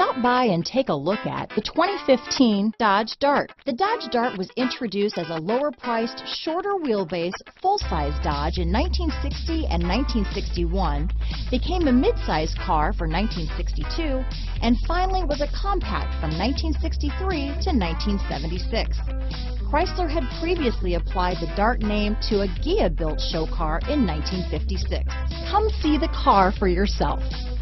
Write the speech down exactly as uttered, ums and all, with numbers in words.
Stop by and take a look at the twenty fifteen Dodge Dart. The Dodge Dart was introduced as a lower-priced, shorter wheelbase, full-size Dodge in nineteen sixty and nineteen sixty-one, became a mid-size car for nineteen sixty-two, and finally was a compact from nineteen sixty-three to nineteen seventy-six. Chrysler had previously applied the Dart name to a Ghia-built show car in nineteen fifty-six. Come see the car for yourself.